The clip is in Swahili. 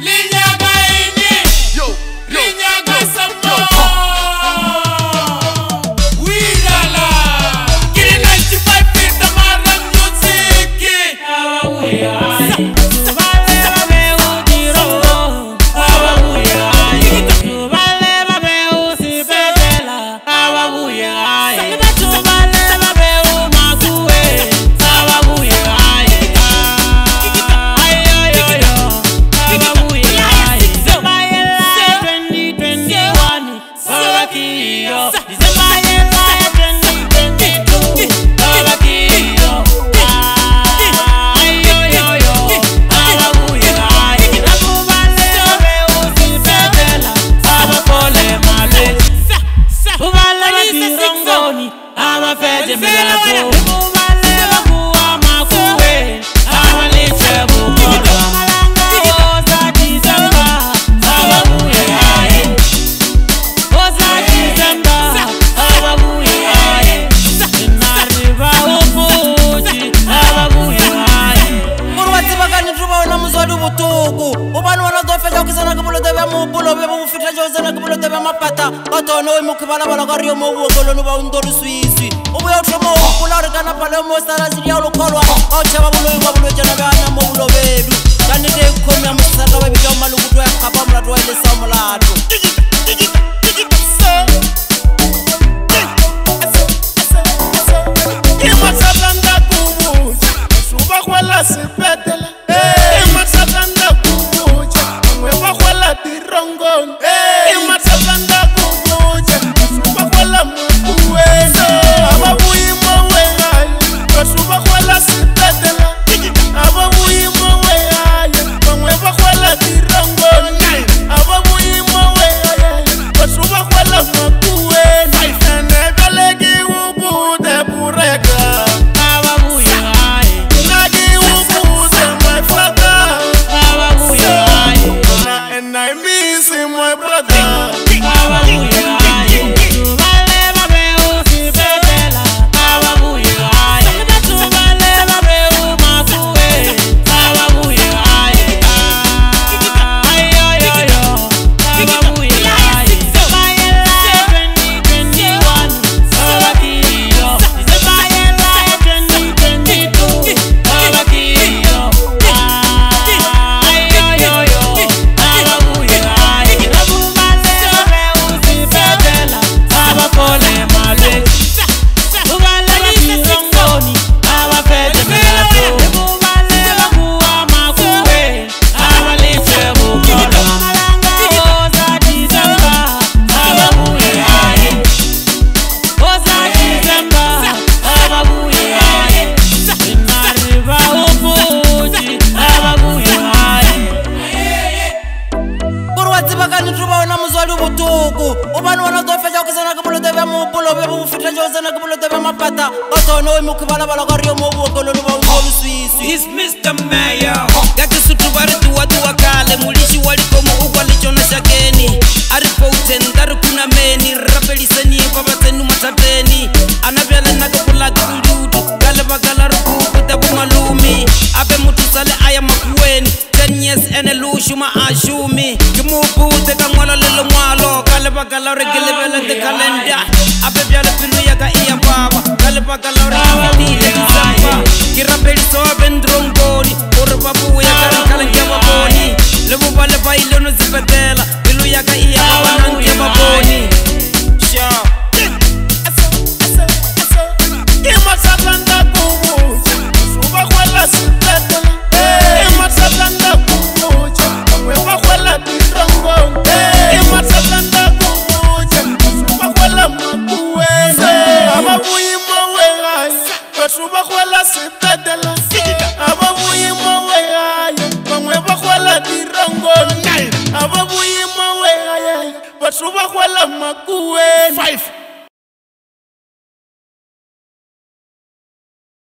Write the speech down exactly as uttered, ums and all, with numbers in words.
Batono imukubala balagario mo wogolo no ba undoru suisi ubuya utromo ukular kana pale mo sara zidia lokolwa ochaba bulo babulo jana bana mo bulo bedu kandi de komi amusara ba bijo malukuto ya kabamla to ile samulado imatsatanda kumu suba kwela sipetela imatsatanda kumu ngwe ba kwela dirongon imatsatanda ubani wana to feja kuzana kubulo tebe mu bulo be bu fitla jozana kubulo tebe mapata batono imukubala balagario mo wogolo no ba undoru suisi. He's Mister Mayor gati sutu bari tuwa tuwa kale mulishi waliko mu ukwali chona shakeni aripo utendari kuna meni rapeli seni baba tenu matateni anavyale na kupula kududu gale bagala ruku kutabu malumi abe mutu sale aya makuweni ten years ene lushu ma ashumi kimubu te kamwala lelo mwalo gale bagala regele vele te kalenda abe vyale pilu yaga iya baba gale bagala regele te kisamba kirapeli so abendrongoni ore babu yaga rikala njaba boni lebu bale baile no zipetela pilu yaga iya baba nange baboni sha imatsatanda kumu suba kwela sipetela imatsatanda kumu ngwe ba kwela dirongo imatsatanda kumu suba kwela makuwena ababuyimo wehayi basuba kwela sipetela ababuyimo wehayi bamwe ba kwela dirongo ababuyimo wehayi basuba kwela makuwena.